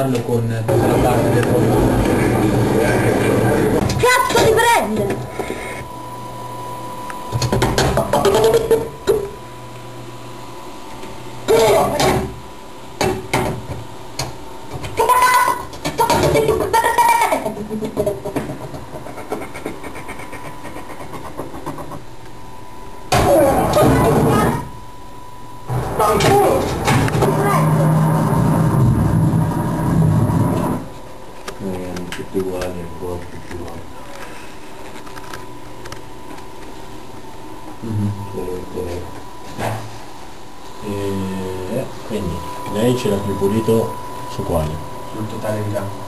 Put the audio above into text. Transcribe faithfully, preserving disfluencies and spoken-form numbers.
farlo con tutta la parte del robot. Cazzo di prende! Tutti uguali, ancora tutti uguali. Mm-hmm. E quindi lei ce l'ha più pulito su quale? Sul totale di campo.